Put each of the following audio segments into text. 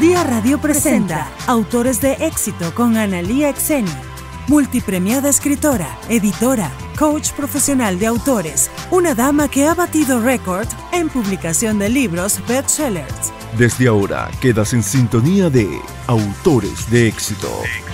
Día Radio presenta Autores de Éxito con Analía Exeni, multipremiada escritora, editora, coach profesional de autores, una dama que ha batido récord en publicación de libros bestsellers. Desde ahora quedas en sintonía de Autores de Éxito.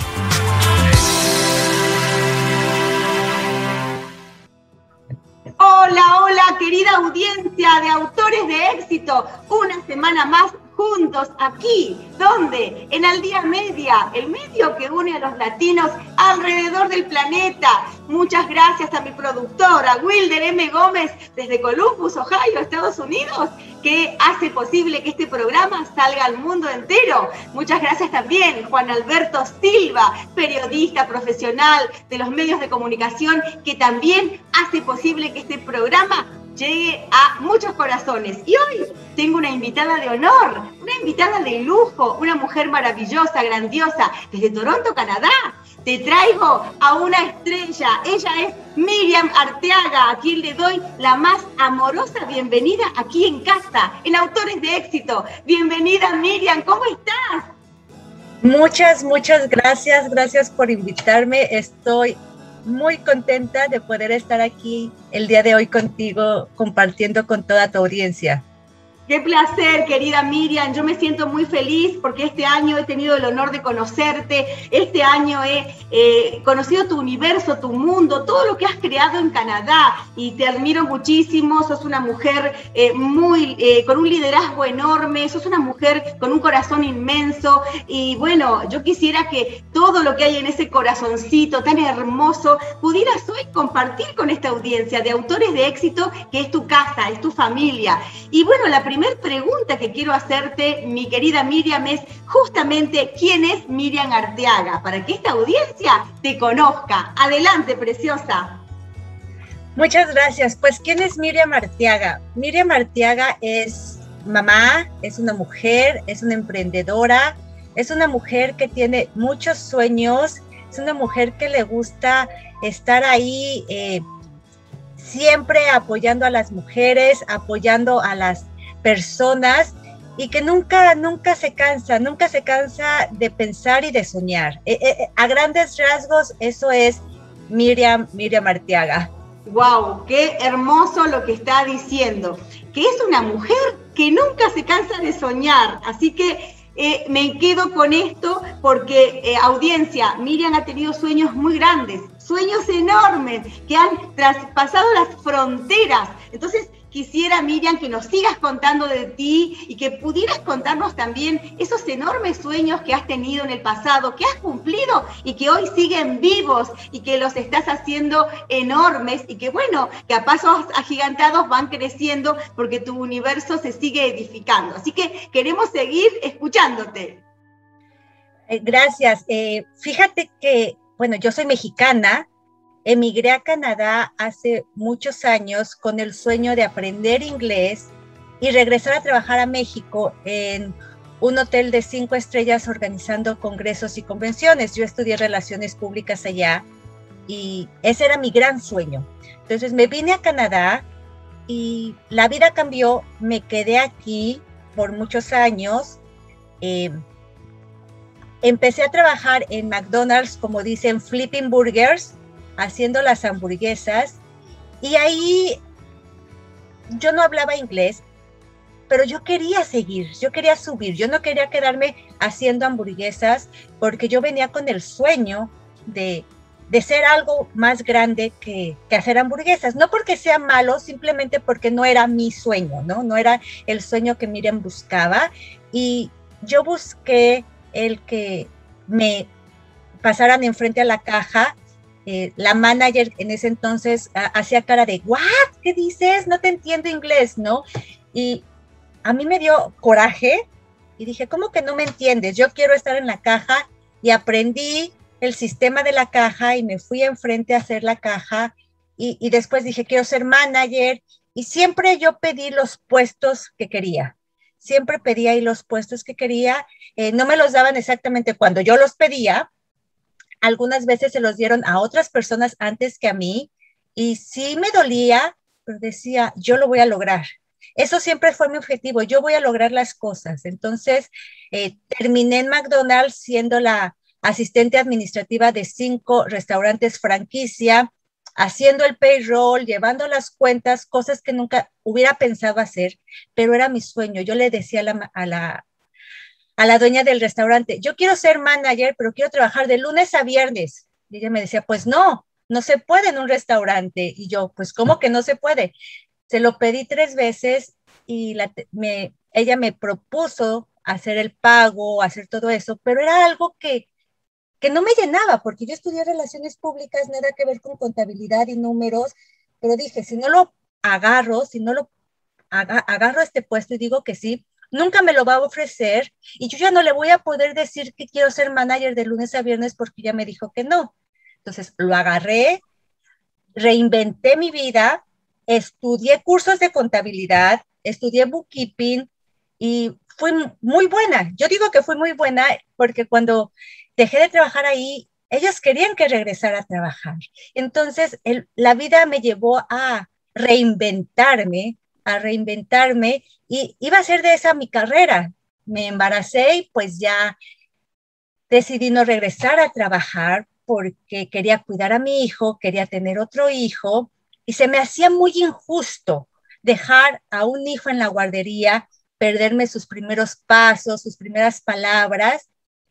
Hola, querida audiencia de Autores de Éxito. Una semana más juntos aquí, ¿dónde? En Al Día Media, el medio que une a los latinos alrededor del planeta. Muchas gracias a mi productora, Wilder M. Gómez, desde Columbus, Ohio, Estados Unidos, que hace posible que este programa salga al mundo entero. Muchas gracias también, Juan Alberto Silva, periodista profesional de los medios de comunicación, que también hace posible que este programa llegue a muchos corazones. Y hoy tengo una invitada de honor, una invitada de lujo, una mujer maravillosa, grandiosa, desde Toronto, Canadá. Te traigo a una estrella. Ella es Miriam Arteaga, a quien le doy la más amorosa bienvenida aquí en casa, en Autores de Éxito. Bienvenida, Miriam, ¿cómo estás? Muchas gracias. Gracias por invitarme. Estoy muy contenta de poder estar aquí el día de hoy contigo, compartiendo con toda tu audiencia. Qué placer, querida Miriam. Yo me siento muy feliz porque este año he tenido el honor de conocerte. Este año he conocido tu universo, tu mundo, todo lo que has creado en Canadá. Y te admiro muchísimo. Sos una mujer con un liderazgo enorme. Sos una mujer con un corazón inmenso. Y bueno, yo quisiera que todo lo que hay en ese corazoncito tan hermoso pudieras hoy compartir con esta audiencia de Autores de Éxito, que es tu casa, es tu familia. Y bueno, la primera pregunta que quiero hacerte, mi querida Miriam, es justamente ¿quién es Miriam Arteaga? Para que esta audiencia te conozca. Adelante, preciosa. Muchas gracias. Pues, ¿quién es Miriam Arteaga? Miriam Arteaga es mamá, es una mujer, es una emprendedora, es una mujer que tiene muchos sueños, es una mujer que le gusta estar ahí siempre apoyando a las mujeres, apoyando a las personas, y que nunca se cansa de pensar y de soñar. A grandes rasgos, eso es Miriam Arteaga. ¡Wow! ¡Qué hermoso lo que está diciendo! Que es una mujer que nunca se cansa de soñar. Así que me quedo con esto porque, audiencia, Miriam ha tenido sueños muy grandes, sueños enormes que han traspasado las fronteras. Entonces, quisiera, Miriam, que nos sigas contando de ti y que pudieras contarnos también esos enormes sueños que has tenido en el pasado, que has cumplido y que hoy siguen vivos y que los estás haciendo enormes y que, bueno, que a pasos agigantados van creciendo porque tu universo se sigue edificando. Así que queremos seguir escuchándote. Gracias. Fíjate que, bueno, yo soy mexicana. Emigré a Canadá hace muchos años con el sueño de aprender inglés y regresar a trabajar a México en un hotel de 5 estrellas organizando congresos y convenciones. Yo estudié Relaciones Públicas allá y ese era mi gran sueño. Entonces me vine a Canadá y la vida cambió. Me quedé aquí por muchos años. Empecé a trabajar en McDonald's, como dicen, flipping burgers, haciendo las hamburguesas, y ahí yo no hablaba inglés, pero yo quería seguir, yo quería subir, yo no quería quedarme haciendo hamburguesas porque yo venía con el sueño de ser algo más grande que hacer hamburguesas, no porque sea malo, simplemente porque no era mi sueño, no era el sueño que Miriam buscaba, y yo busqué el que me pasaran enfrente a la caja. La manager en ese entonces hacía cara de, ¿what? ¿Qué dices? No te entiendo inglés, ¿no? Y a mí me dio coraje y dije, ¿cómo que no me entiendes? Yo quiero estar en la caja, y aprendí el sistema de la caja y me fui enfrente a hacer la caja, y después dije, quiero ser manager, y siempre yo pedí los puestos que quería. Siempre pedía ahí los puestos que quería. No me los daban exactamente cuando yo los pedía. Algunas veces se los dieron a otras personas antes que a mí, y sí me dolía, pero decía, yo lo voy a lograr. eso siempre fue mi objetivo, yo voy a lograr las cosas. Entonces, terminé en McDonald's siendo la asistente administrativa de 5 restaurantes franquicia, haciendo el payroll, llevando las cuentas, cosas que nunca hubiera pensado hacer, pero era mi sueño. Yo le decía a la dueña del restaurante, yo quiero ser manager, pero quiero trabajar de lunes a viernes. Y ella me decía, pues no, no se puede en un restaurante. Y yo, pues, ¿cómo que no se puede? Se lo pedí 3 veces y ella me propuso hacer el pago, hacer todo eso, pero era algo que no me llenaba, porque yo estudié relaciones públicas, nada que ver con contabilidad y números, pero dije, si no lo agarro, si no lo agarro este puesto y digo que sí, nunca me lo va a ofrecer y yo ya no le voy a poder decir que quiero ser manager de lunes a viernes porque ya me dijo que no. Entonces lo agarré, reinventé mi vida, estudié cursos de contabilidad, estudié bookkeeping y fui muy buena. Yo digo que fui muy buena porque cuando dejé de trabajar ahí, ellos querían que regresara a trabajar. Entonces, la vida me llevó a reinventarme y iba a ser de esa mi carrera. Me embaracé y pues ya decidí no regresar a trabajar porque quería cuidar a mi hijo, quería tener otro hijo y se me hacía muy injusto dejar a un hijo en la guardería, perderme sus primeros pasos, sus primeras palabras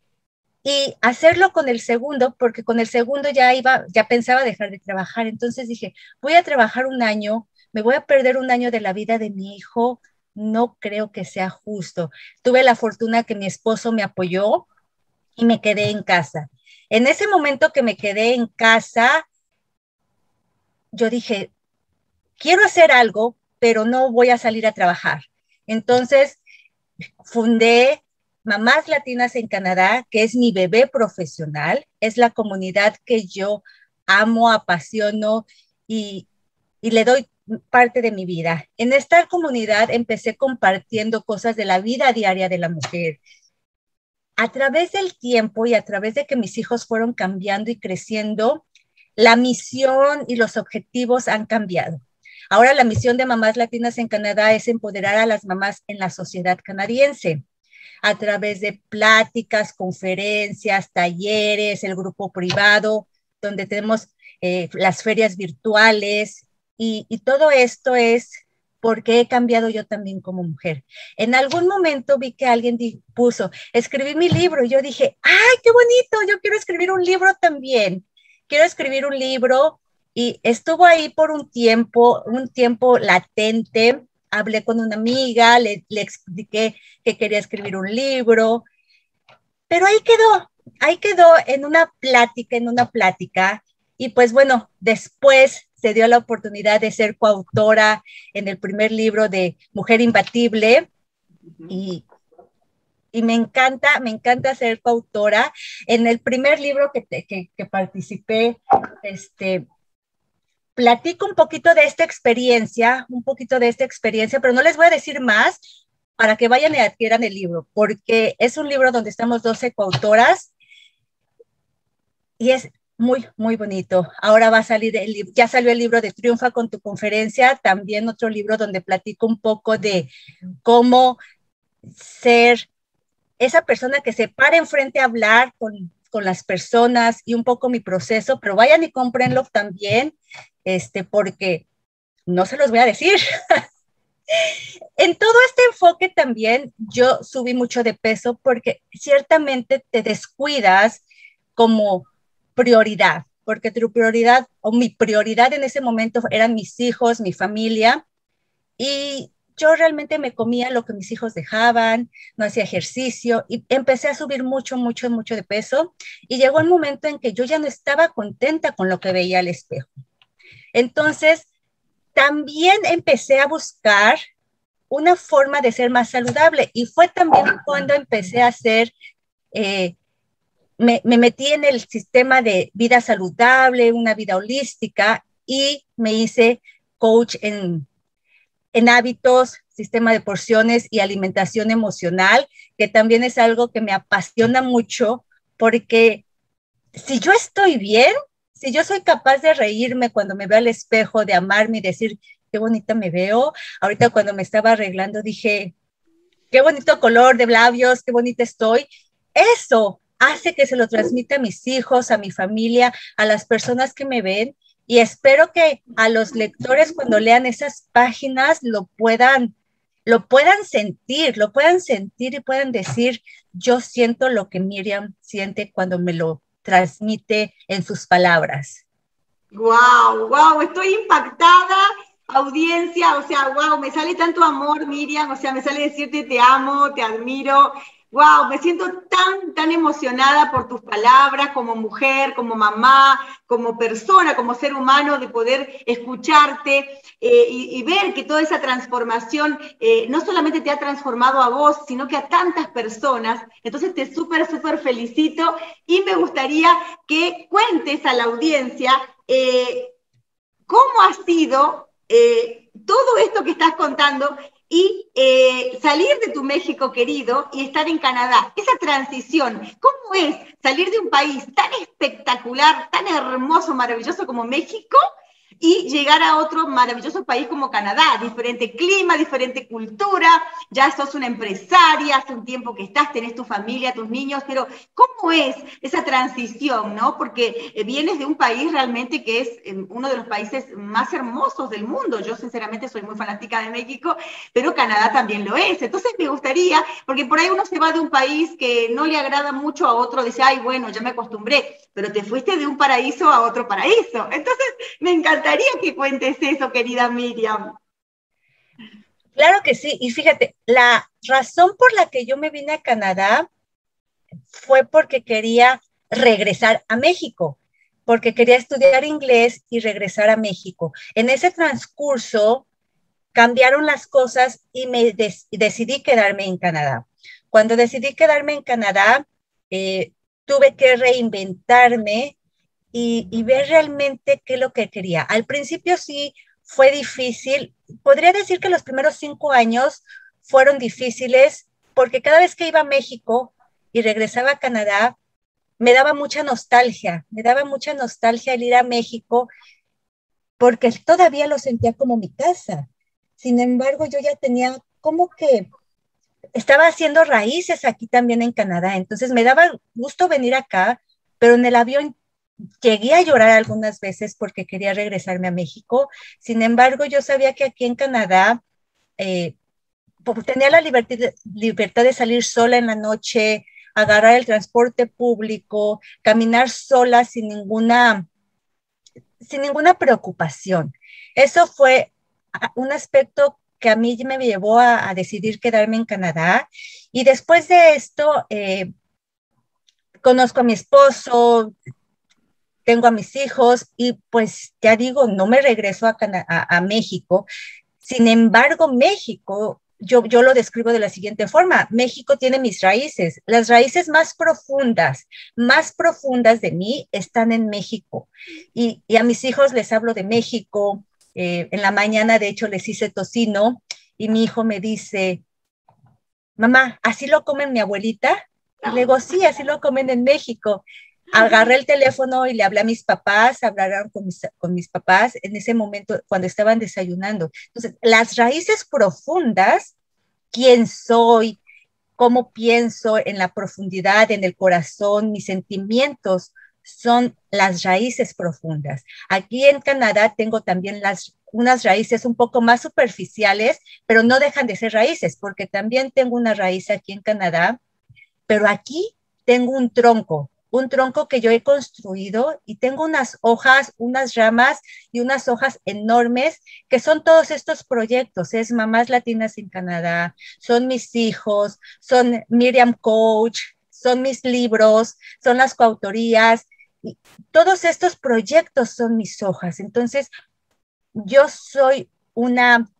y hacerlo con el segundo, porque con el segundo ya pensaba dejar de trabajar. Entonces dije, voy a trabajar un año, me voy a perder un año de la vida de mi hijo, no creo que sea justo. Tuve la fortuna que mi esposo me apoyó y me quedé en casa. En ese momento que me quedé en casa, yo dije, quiero hacer algo, pero no voy a salir a trabajar. Entonces, fundé Mamás Latinas en Canadá, que es mi bebé profesional, es la comunidad que yo amo, apasiono y le doy parte de mi vida. En esta comunidad empecé compartiendo cosas de la vida diaria de la mujer. A través del tiempo y a través de que mis hijos fueron cambiando y creciendo, la misión y los objetivos han cambiado. Ahora la misión de Mamás Latinas en Canadá es empoderar a las mamás en la sociedad canadiense a través de pláticas, conferencias, talleres, el grupo privado, donde tenemos las ferias virtuales y todo esto es porque he cambiado yo también como mujer. En algún momento vi que alguien puso, escribí mi libro y yo dije, ¡ay, qué bonito! Yo quiero escribir un libro también. Quiero escribir un libro y estuvo ahí por un tiempo latente. Hablé con una amiga, le expliqué que quería escribir un libro, pero ahí quedó en una plática, y pues bueno, después se dio la oportunidad de ser coautora en el primer libro de Mujer Imbatible, y me encanta ser coautora. En el primer libro que participé, platico un poquito de esta experiencia, pero no les voy a decir más para que vayan y adquieran el libro, porque es un libro donde estamos 12 coautoras y es muy, muy bonito. Ahora va a salir ya salió el libro de Triunfa con tu conferencia, también otro libro donde platico un poco de cómo ser esa persona que se para enfrente a hablar con las personas y un poco mi proceso, pero vayan y cómprenlo también, porque no se los voy a decir. En todo este enfoque también yo subí mucho de peso porque ciertamente te descuidas como prioridad, porque tu prioridad o mi prioridad en ese momento eran mis hijos, mi familia, y yo realmente me comía lo que mis hijos dejaban, no hacía ejercicio y empecé a subir mucho de peso y llegó un momento en que yo ya no estaba contenta con lo que veía al espejo. Entonces, también empecé a buscar una forma de ser más saludable y fue también cuando empecé a hacer, me metí en el sistema de vida saludable, una vida holística y me hice coach en hábitos, sistema de porciones y alimentación emocional, que también es algo que me apasiona mucho porque si yo estoy bien, si yo soy capaz de reírme cuando me veo al espejo, de amarme y decir qué bonita me veo. Ahorita cuando me estaba arreglando dije, qué bonito color de labios, qué bonita estoy. Eso hace que se lo transmita a mis hijos, a mi familia, a las personas que me ven, y espero que a los lectores cuando lean esas páginas lo puedan sentir y puedan decir, yo siento lo que Miriam siente cuando me lo transmite en sus palabras. Wow, wow, estoy impactada, audiencia, o sea, wow, me sale tanto amor, Miriam, o sea, me sale decirte te amo, te admiro. Wow, me siento tan emocionada por tus palabras como mujer, como mamá, como persona, como ser humano, de poder escucharte y ver que toda esa transformación no solamente te ha transformado a vos, sino que a tantas personas. Entonces te súper felicito y me gustaría que cuentes a la audiencia cómo ha sido todo esto que estás contando y salir de tu México querido y estar en Canadá. Esa transición, ¿cómo es salir de un país tan espectacular, tan hermoso, maravilloso como México y llegar a otro maravilloso país como Canadá? Diferente clima, diferente cultura, ya sos una empresaria, hace un tiempo que estás, tenés tu familia, tus niños, pero ¿cómo es esa transición, no? Porque vienes de un país realmente que es uno de los países más hermosos del mundo. Yo sinceramente soy muy fanática de México, pero Canadá también lo es. Entonces me gustaría, porque por ahí uno se va de un país que no le agrada mucho a otro, dice, ay, bueno, ya me acostumbré, pero te fuiste de un paraíso a otro paraíso. Entonces me encantaría que cuentes eso, querida Miriam. Claro que sí, y fíjate, la razón por la que yo me vine a Canadá fue porque quería regresar a México, porque quería estudiar inglés y regresar a México. En ese transcurso cambiaron las cosas y decidí quedarme en Canadá. Cuando decidí quedarme en Canadá, tuve que reinventarme y ver realmente qué es lo que quería. Al principio sí fue difícil. Podría decir que los primeros 5 años fueron difíciles porque cada vez que iba a México y regresaba a Canadá, me daba mucha nostalgia el ir a México porque todavía lo sentía como mi casa. Sin embargo, yo ya tenía como que estaba haciendo raíces aquí también en Canadá, entonces me daba gusto venir acá, pero en el avión llegué a llorar algunas veces porque quería regresarme a México. Sin embargo, yo sabía que aquí en Canadá tenía la libertad de salir sola en la noche, agarrar el transporte público, caminar sola sin ninguna preocupación. Eso fue un aspecto que a mí me llevó a decidir quedarme en Canadá. Y después de esto, conozco a mi esposo, tengo a mis hijos y pues ya digo, no me regreso a México. Sin embargo, México, yo lo describo de la siguiente forma. México tiene mis raíces. Las raíces más profundas de mí están en México. Y a mis hijos les hablo de México. En la mañana, de hecho, les hice tocino y mi hijo me dice, mamá, ¿así lo comen mi abuelita? Y le digo, sí, así lo comen en México. Agarré el teléfono y le hablé a mis papás, hablaron con mis papás en ese momento cuando estaban desayunando. Entonces, las raíces profundas, quién soy, cómo pienso en la profundidad, en el corazón, mis sentimientos, son las raíces profundas. Aquí en Canadá tengo también unas raíces un poco más superficiales, pero no dejan de ser raíces, porque también tengo una raíz aquí en Canadá, pero aquí tengo un tronco que yo he construido y tengo unas hojas, unas ramas y unas hojas enormes que son todos estos proyectos. Es Mamás Latinas en Canadá, son mis hijos, son Miriam Coach, son mis libros, son las coautorías. Y todos estos proyectos son mis hojas. Entonces, yo soy un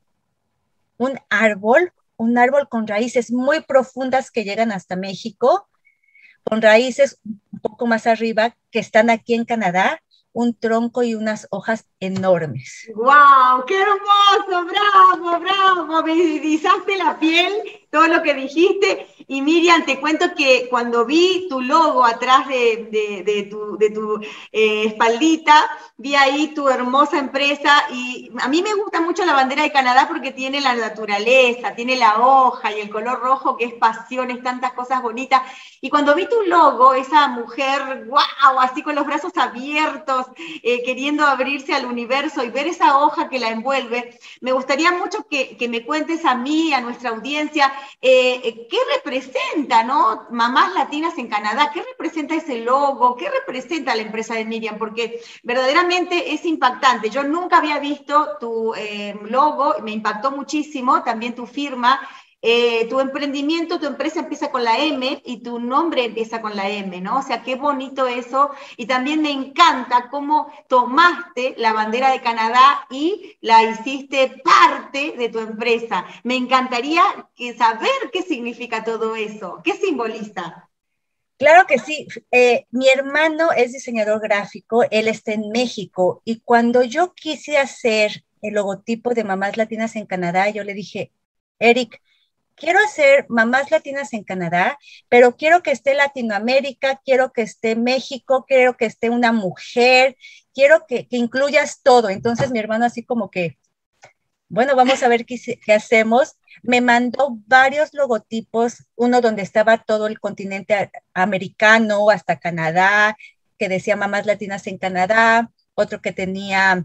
árbol con raíces muy profundas que llegan hasta México, con raíces un poco más arriba que están aquí en Canadá, un tronco y unas hojas enormes. ¡Wow! ¡Qué hermoso! ¡Bravo, bravo! Me erizaste la piel todo lo que dijiste. Y Miriam, te cuento que cuando vi tu logo atrás de tu espaldita, vi ahí tu hermosa empresa, y a mí me gusta mucho la bandera de Canadá porque tiene la naturaleza, tiene la hoja y el color rojo, que es pasión, es tantas cosas bonitas. Y cuando vi tu logo, esa mujer, wow, así con los brazos abiertos, queriendo abrirse al universo y ver esa hoja que la envuelve, me gustaría mucho que me cuentes a mí, a nuestra audiencia, qué representa, ¿no? Mamás Latinas en Canadá, qué representa ese logo, qué representa la empresa de Miriam, porque verdaderamente es impactante. Yo nunca había visto tu logo, me impactó muchísimo, también tu firma. Tu emprendimiento, tu empresa empieza con la M y tu nombre empieza con la M, ¿no? O sea, qué bonito eso. Y también me encanta cómo tomaste la bandera de Canadá y la hiciste parte de tu empresa. Me encantaría saber qué significa todo eso, qué simboliza. Claro que sí. Mi hermano es diseñador gráfico, él está en México, y cuando yo quise hacer el logotipo de Mamás Latinas en Canadá, yo le dije, Eric, quiero hacer Mamás Latinas en Canadá, pero quiero que esté Latinoamérica, quiero que esté México, quiero que esté una mujer, quiero que incluyas todo. Entonces mi hermano así como que, bueno, vamos a ver qué hacemos. Me mandó varios logotipos, uno donde estaba todo el continente americano hasta Canadá, que decía Mamás Latinas en Canadá, otro que tenía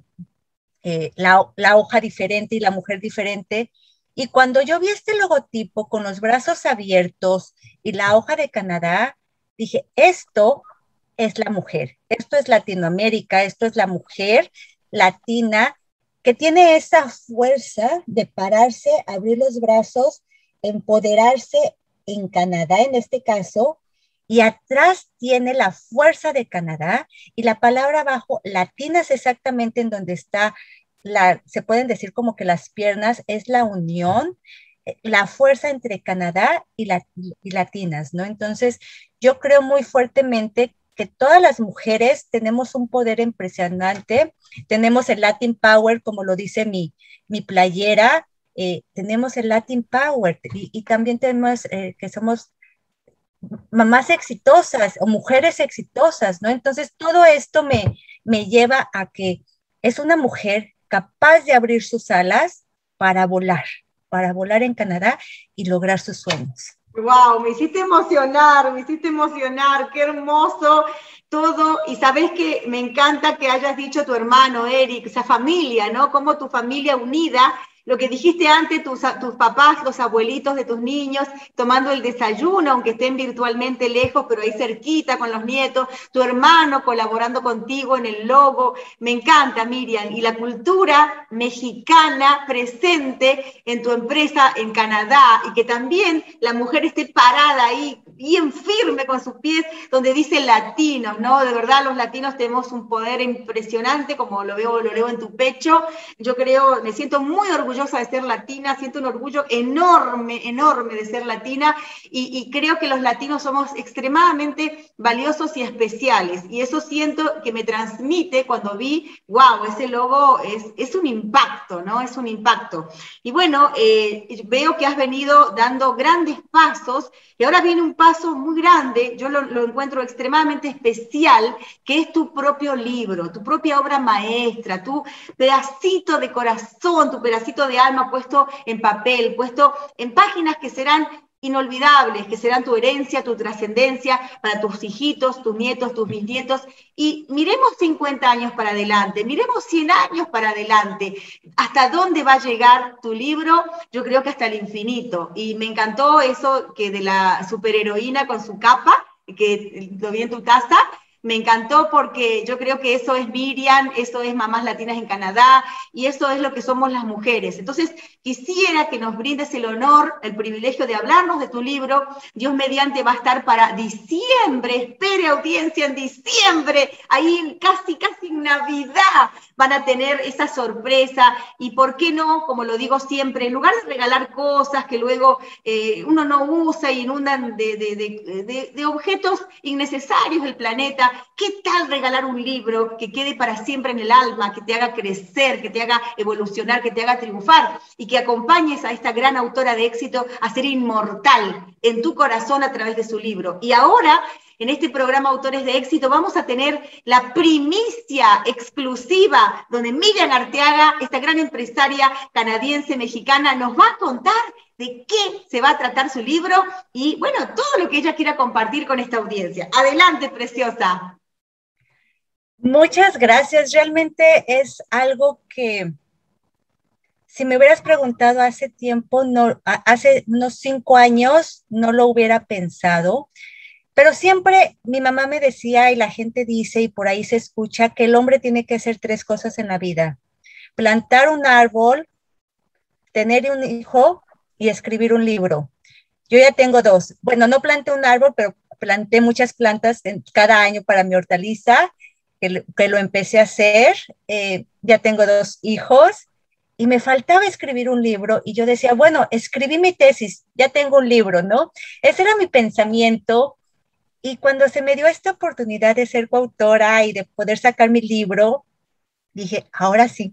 la hoja diferente y la mujer diferente. Y cuando yo vi este logotipo con los brazos abiertos y la hoja de Canadá, dije, esto es la mujer, esto es Latinoamérica, esto es la mujer latina que tiene esa fuerza de pararse, abrir los brazos, empoderarse en Canadá en este caso, y atrás tiene la fuerza de Canadá, y la palabra abajo, latinas, exactamente en donde está se pueden decir como que las piernas, es la unión, la fuerza entre Canadá y latinas, ¿no? Entonces, yo creo muy fuertemente que todas las mujeres tenemos un poder impresionante, tenemos el Latin Power, como lo dice mi playera, tenemos el Latin Power, y también tenemos que somos mamás exitosas o mujeres exitosas, ¿no? Entonces, todo esto me lleva a que es una mujer capaz de abrir sus alas para volar en Canadá y lograr sus sueños. Wow, me hiciste emocionar, qué hermoso todo. Y sabes que me encanta que hayas dicho tu hermano, Eric, esa familia, ¿no? Como tu familia unida. Lo que dijiste antes, tus papás, los abuelitos de tus niños, tomando el desayuno, aunque estén virtualmente lejos, pero ahí cerquita con los nietos, tu hermano colaborando contigo en el logo. Me encanta, Miriam. Y la cultura mexicana presente en tu empresa en Canadá, y que también la mujer esté parada ahí, bien firme con sus pies, donde dice latinos, ¿no? De verdad, los latinos tenemos un poder impresionante, como lo leo en tu pecho. Yo creo, me siento muy orgullosa de ser latina, siento un orgullo enorme de ser latina, y creo que los latinos somos extremadamente valiosos y especiales, y eso siento que me transmite cuando vi, wow, ese logo es un impacto, ¿no? Es un impacto. Y bueno, veo que has venido dando grandes pasos, y ahora viene un paso muy grande, yo lo encuentro extremadamente especial, que es tu propio libro, tu propia obra maestra, tu pedacito de corazón, tu pedacito de alma puesto en papel, puesto en páginas que serán inolvidables, que serán tu herencia, tu trascendencia para tus hijitos, tus nietos, tus bisnietos. Y miremos 50 años para adelante, miremos 100 años para adelante. ¿Hasta dónde va a llegar tu libro? Yo creo que hasta el infinito. Y me encantó eso que de la superheroína con su capa, que lo vi en tu taza. Me encantó porque yo creo que eso es Miriam, eso es Mamás Latinas en Canadá, y eso es lo que somos las mujeres. Entonces, quisiera que nos brindes el honor, el privilegio de hablarnos de tu libro. Dios mediante va a estar para diciembre, espere audiencia, en diciembre, ahí casi en Navidad van a tener esa sorpresa. Y por qué no, como lo digo siempre, en lugar de regalar cosas que luego uno no usa y inundan de objetos innecesarios del planeta, ¿qué tal regalar un libro que quede para siempre en el alma, que te haga crecer, que te haga evolucionar, que te haga triunfar, y que que acompañes a esta gran autora de éxito a ser inmortal en tu corazón a través de su libro. Y ahora, en este programa Autores de Éxito, vamos a tener la primicia exclusiva, donde Miriam Arteaga, esta gran empresaria canadiense-mexicana, nos va a contar de qué se va a tratar su libro y, bueno, todo lo que ella quiera compartir con esta audiencia. Adelante, preciosa. Muchas gracias. Realmente es algo que, si me hubieras preguntado hace tiempo, hace unos 5 años, no lo hubiera pensado. Pero siempre mi mamá me decía, y la gente dice, y por ahí se escucha, que el hombre tiene que hacer 3 cosas en la vida: plantar un árbol, tener un hijo y escribir un libro. Yo ya tengo 2. Bueno, no planté un árbol, pero planté muchas plantas cada año para mi hortaliza, que lo empecé a hacer. Ya tengo 2 hijos y me faltaba escribir un libro, y yo decía, bueno, escribí mi tesis, ya tengo un libro, ¿no? Ese era mi pensamiento. Y cuando se me dio esta oportunidad de ser coautora y de poder sacar mi libro, dije, ahora sí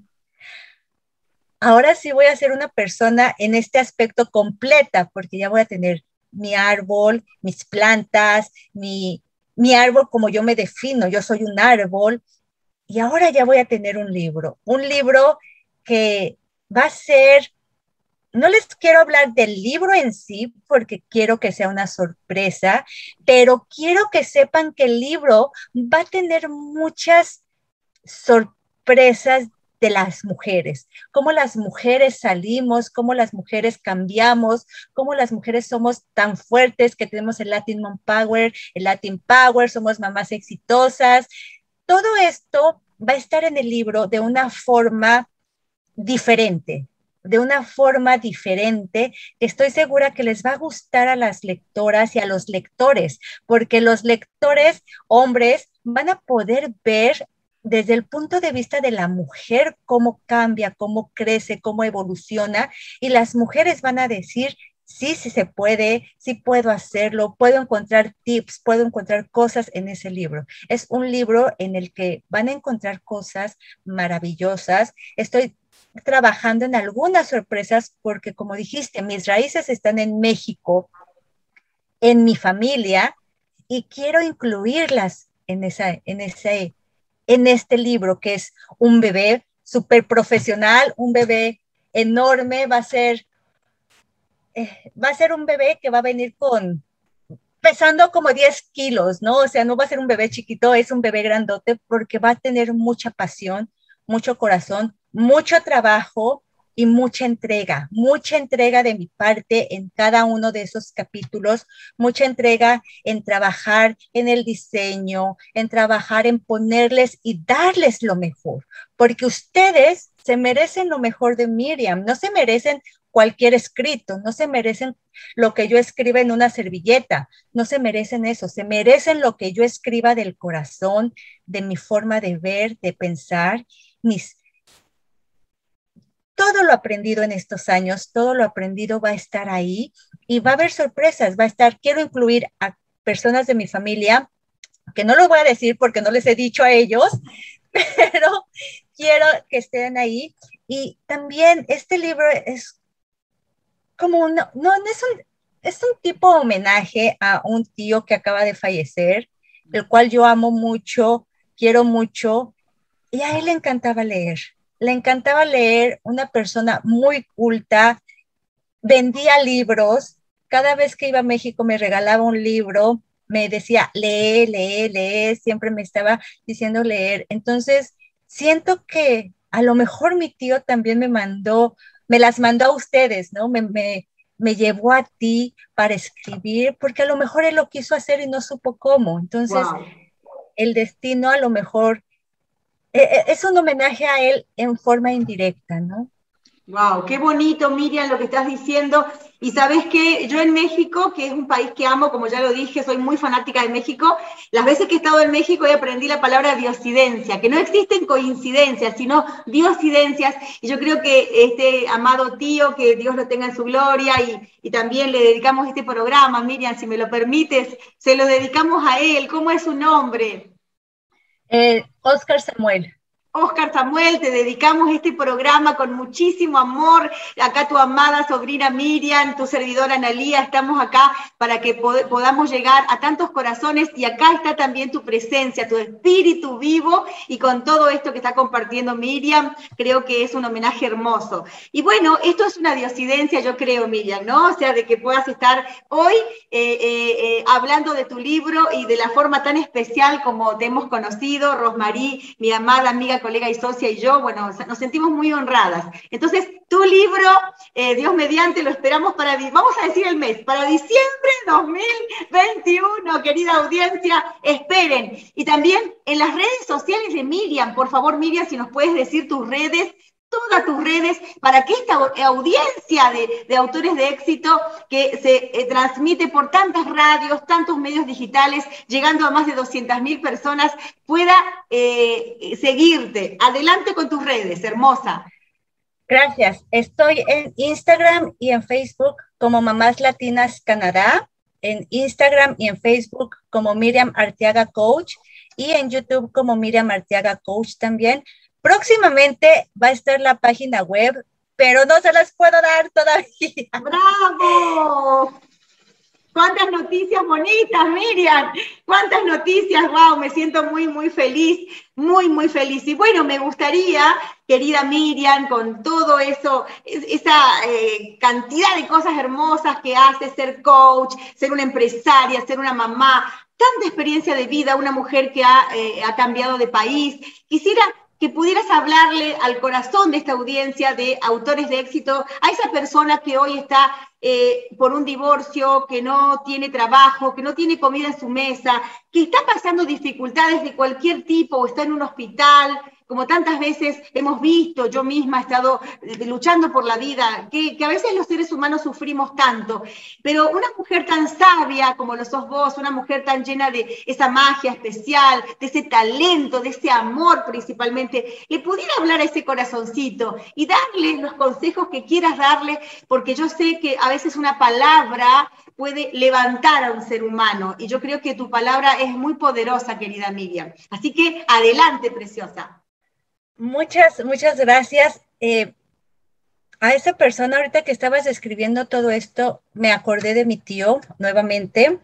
voy a ser una persona en este aspecto completa, porque ya voy a tener mi árbol, mis plantas, mi árbol como yo me defino, yo soy un árbol, y ahora ya voy a tener un libro que va a ser. No les quiero hablar del libro en sí, porque quiero que sea una sorpresa, pero quiero que sepan que el libro va a tener muchas sorpresas de las mujeres, cómo las mujeres salimos, cómo las mujeres cambiamos, cómo las mujeres somos tan fuertes, que tenemos el Latin Mom Power, el Latin Power, somos mamás exitosas. Todo esto va a estar en el libro de una forma diferente, que estoy segura que les va a gustar a las lectoras y a los lectores, porque los lectores hombres van a poder ver desde el punto de vista de la mujer cómo cambia, cómo crece, cómo evoluciona, y las mujeres van a decir, sí, sí se puede, sí puedo hacerlo, puedo encontrar tips, puedo encontrar cosas en ese libro. Es un libro en el que van a encontrar cosas maravillosas. Estoy trabajando en algunas sorpresas porque, como dijiste, mis raíces están en México, en mi familia, y quiero incluirlas en este libro, que es un bebé súper profesional, un bebé enorme. Va a ser un bebé que va a venir pesando como 10 kilos, ¿no? O sea, no va a ser un bebé chiquito, es un bebé grandote, porque va a tener mucha pasión, mucho corazón, mucho trabajo y mucha entrega de mi parte en cada uno de esos capítulos, mucha entrega en trabajar en el diseño, en trabajar en ponerles y darles lo mejor, porque ustedes se merecen lo mejor de Miriam, no se merecen cualquier escrito, no se merecen lo que yo escriba en una servilleta, no se merecen eso, se merecen lo que yo escriba del corazón, de mi forma de ver, de pensar, todo lo aprendido en estos años, todo lo aprendido va a estar ahí, y va a haber sorpresas, quiero incluir a personas de mi familia, que no lo voy a decir porque no les he dicho a ellos, pero quiero que estén ahí. Y también este libro es como es un tipo de homenaje a un tío que acaba de fallecer, el cual yo amo mucho, quiero mucho, y a él le encantaba leer, una persona muy culta, vendía libros, cada vez que iba a México me regalaba un libro, me decía, lee, lee, lee, siempre me estaba diciendo leer. Entonces, siento que a lo mejor mi tío también me las mandó a ustedes, ¿no? Me llevó a ti para escribir, porque a lo mejor él lo quiso hacer y no supo cómo. Entonces, wow, el destino a lo mejor es un homenaje a él en forma indirecta, ¿no? Wow, qué bonito, Miriam, lo que estás diciendo. Y sabes que yo en México, que es un país que amo, como ya lo dije, soy muy fanática de México, las veces que he estado en México aprendí la palabra diosidencia, que no existen coincidencias, sino diosidencias. Y yo creo que este amado tío, que Dios lo tenga en su gloria, y también le dedicamos este programa, Miriam, si me lo permites, se lo dedicamos a él. ¿Cómo es su nombre? Oscar Samuel. Oscar Samuel, te dedicamos este programa con muchísimo amor. Acá tu amada sobrina Miriam, tu servidora Analía, estamos acá para que podamos llegar a tantos corazones, y acá está también tu presencia, tu espíritu vivo, y con todo esto que está compartiendo Miriam, creo que es un homenaje hermoso. Y bueno, esto es una diosidencia, yo creo, Miriam, ¿no? O sea, de que puedas estar hoy hablando de tu libro y de la forma tan especial como te hemos conocido, Rosmarie, mi amada amiga, colega y socia, y yo, bueno, nos sentimos muy honradas. Entonces, tu libro, Dios mediante, lo esperamos para, vamos a decir el mes, para diciembre 2021, querida audiencia, esperen. Y también en las redes sociales de Miriam, por favor, Miriam, si nos puedes decir tus redes, todas tus redes, para que esta audiencia de autores de éxito que se transmite por tantas radios, tantos medios digitales, llegando a más de 200.000 personas, pueda seguirte. Adelante con tus redes, hermosa. Gracias. Estoy en Instagram y en Facebook como Mamás Latinas Canadá, en Instagram y en Facebook como Miriam Arteaga Coach, y en YouTube como Miriam Arteaga Coach también. Próximamente va a estar la página web, pero no se las puedo dar todavía. ¡Bravo! ¡Cuántas noticias bonitas, Miriam! ¡Cuántas noticias! ¡Wow! Me siento muy, muy feliz, muy, muy feliz. Y bueno, me gustaría, querida Miriam, con todo eso, esa cantidad de cosas hermosas que hace, ser coach, ser una empresaria, ser una mamá, tanta experiencia de vida, una mujer que ha cambiado de país. Quisiera que pudieras hablarle al corazón de esta audiencia de autores de éxito, a esa persona que hoy está por un divorcio, que no tiene trabajo, que no tiene comida en su mesa, que está pasando dificultades de cualquier tipo, o está en un hospital, como tantas veces hemos visto, yo misma he estado luchando por la vida, que a veces los seres humanos sufrimos tanto, pero una mujer tan sabia como lo sos vos, una mujer tan llena de esa magia especial, de ese talento, de ese amor principalmente, le pudiera hablar a ese corazoncito y darle los consejos que quieras darle, porque yo sé que a veces una palabra puede levantar a un ser humano, y yo creo que tu palabra es muy poderosa, querida Miriam. Así que adelante, preciosa. Muchas gracias. A esa persona, ahorita que estabas describiendo todo esto, me acordé de mi tío nuevamente.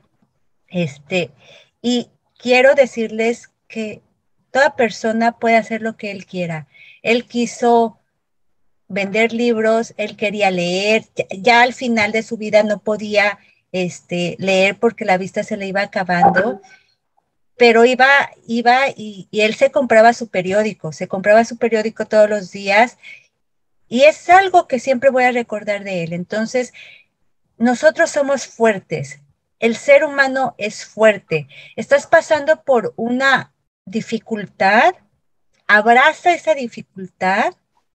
Y quiero decirles que toda persona puede hacer lo que él quiera. Él quiso vender libros, él quería leer, ya al final de su vida no podía leer porque la vista se le iba acabando. Pero iba y él se compraba su periódico todos los días, y es algo que siempre voy a recordar de él. Entonces, nosotros somos fuertes, el ser humano es fuerte. Estás pasando por una dificultad, abraza esa dificultad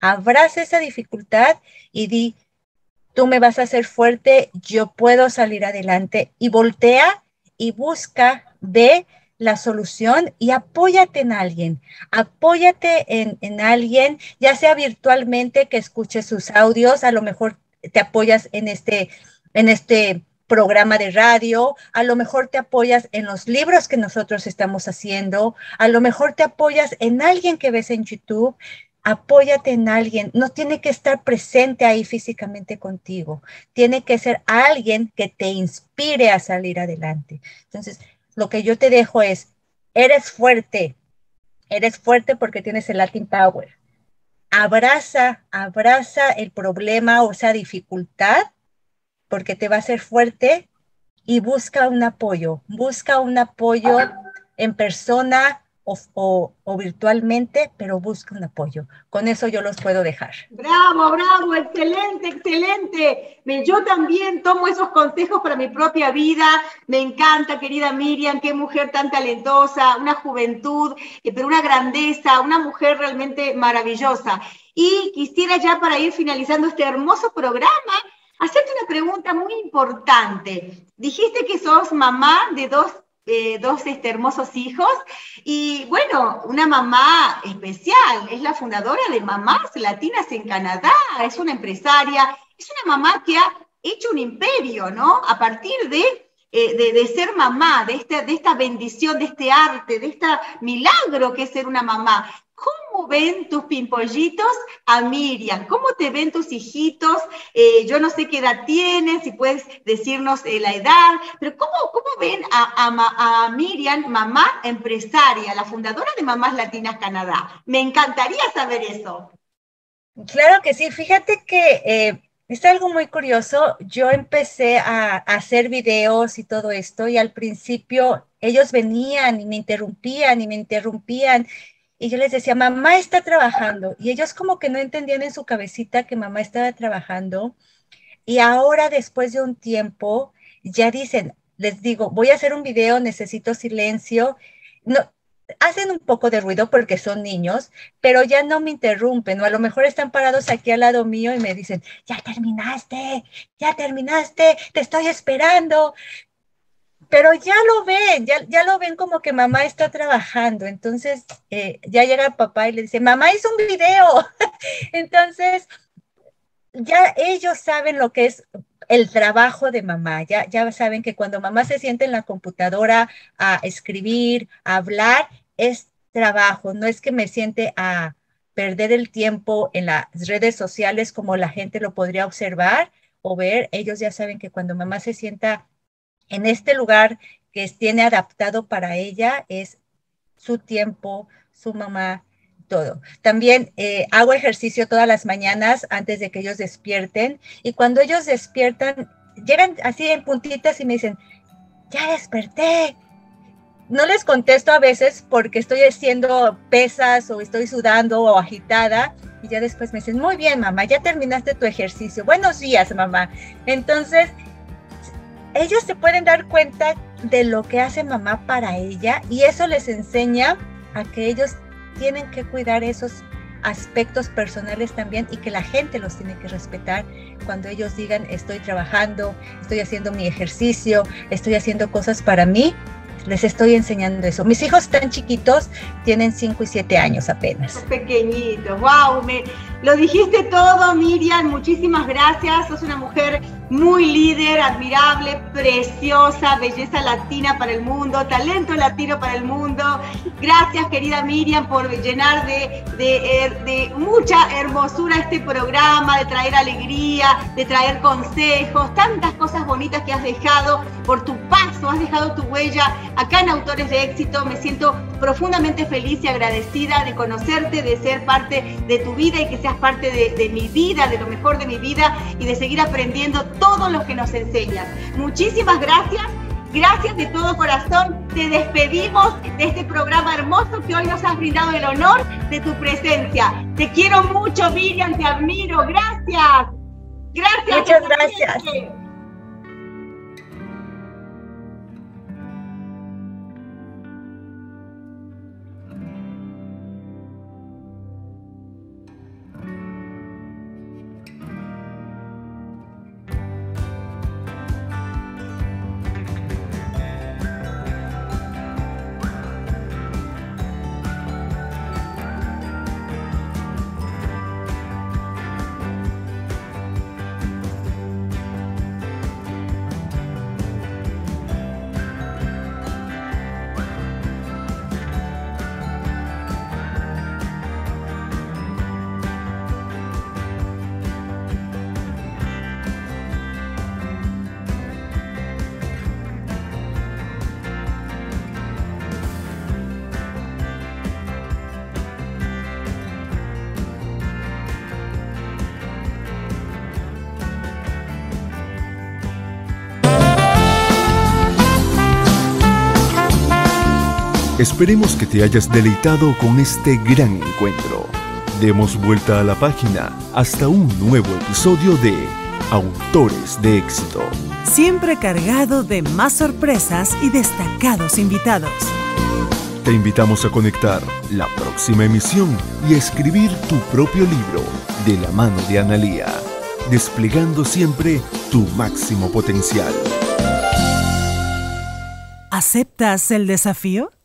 y di, tú me vas a hacer fuerte, yo puedo salir adelante, y voltea y busca, ve la solución y apóyate en alguien, en alguien, ya sea virtualmente, que escuche sus audios, a lo mejor te apoyas en este programa de radio, a lo mejor te apoyas en los libros que nosotros estamos haciendo, a lo mejor te apoyas en alguien que ves en YouTube. Apóyate en alguien, no tiene que estar presente ahí físicamente contigo, tiene que ser alguien que te inspire a salir adelante. Entonces, lo que yo te dejo es, eres fuerte porque tienes el Latin Power. Abraza el problema o esa dificultad, porque te va a hacer fuerte, y busca un apoyo en persona o virtualmente, pero busca un apoyo. Con eso yo los puedo dejar. Bravo, excelente, excelente. Yo también tomo esos consejos para mi propia vida. Me encanta, querida Miriam, qué mujer tan talentosa, una juventud, pero una grandeza, una mujer realmente maravillosa. Y quisiera ya, para ir finalizando este hermoso programa, hacerte una pregunta muy importante. Dijiste que sos mamá de dos hermosos hijos, y bueno, una mamá especial, es la fundadora de Mamás Latinas en Canadá, es una empresaria, es una mamá que ha hecho un imperio, ¿no? A partir de ser mamá, de esta bendición, de este arte, de este milagro que es ser una mamá. ¿cómo ven tus pimpollitos a Miriam? ¿Cómo te ven tus hijitos? Yo no sé qué edad tienen, si puedes decirnos la edad, pero ¿cómo ven a Miriam, mamá empresaria, la fundadora de Mamás Latinas Canadá? Me encantaría saber eso. Claro que sí, fíjate que es algo muy curioso. Yo empecé a hacer videos y todo esto, y al principio ellos venían y me interrumpían. Y yo les decía, mamá está trabajando. Y ellos como que no entendían en su cabecita que mamá estaba trabajando. Y ahora, después de un tiempo, ya dicen, les digo, voy a hacer un video, necesito silencio. No, hacen un poco de ruido porque son niños, pero ya no me interrumpen, o a lo mejor están parados aquí al lado mío y me dicen, ya terminaste, te estoy esperando. Pero ya lo ven, ya lo ven como que mamá está trabajando. Entonces ya llega el papá y le dice, mamá hizo un video. Entonces ya ellos saben lo que es el trabajo de mamá. Ya saben que cuando mamá se siente en la computadora a escribir, a hablar, es trabajo. No es que me siente a perder el tiempo en las redes sociales como la gente lo podría observar o ver. Ellos ya saben que cuando mamá se sienta en este lugar que tiene adaptado para ella, es su tiempo, su mamá, todo. También hago ejercicio todas las mañanas antes de que ellos despierten, y cuando ellos despiertan, llegan así en puntitas y me dicen, ya desperté. No les contesto a veces porque estoy haciendo pesas o estoy sudando o agitada, y ya después me dicen, muy bien, mamá, ya terminaste tu ejercicio. Buenos días, mamá. Entonces, ellos se pueden dar cuenta de lo que hace mamá para ella, y eso les enseña a que ellos tienen que cuidar esos aspectos personales también, y que la gente los tiene que respetar cuando ellos digan, estoy trabajando, estoy haciendo mi ejercicio, estoy haciendo cosas para mí. Les estoy enseñando eso. Mis hijos tan chiquitos, tienen 5 y 7 años apenas. Pequeñitos, wow, lo dijiste todo, Miriam, muchísimas gracias. Sos una mujer muy líder, admirable, preciosa, belleza latina para el mundo, talento latino para el mundo. Gracias, querida Miriam, por llenar de mucha hermosura este programa, de traer alegría, de traer consejos, tantas cosas bonitas que has dejado por tu paso, has dejado tu huella acá en Autores de Éxito. Me siento profundamente feliz y agradecida de conocerte, de ser parte de tu vida y que seas parte de mi vida, de lo mejor de mi vida, y de seguir aprendiendo todo lo que nos enseñas. Muchísimas gracias. Gracias de todo corazón. Te despedimos de este programa hermoso que hoy nos has brindado el honor de tu presencia. Te quiero mucho, Miriam, te admiro. Gracias. Gracias. Muchas gracias. Esperemos que te hayas deleitado con este gran encuentro. Demos vuelta a la página hasta un nuevo episodio de Autores de Éxito. Siempre cargado de más sorpresas y destacados invitados. Te invitamos a conectar la próxima emisión y a escribir tu propio libro de la mano de Analía, desplegando siempre tu máximo potencial. ¿Aceptas el desafío?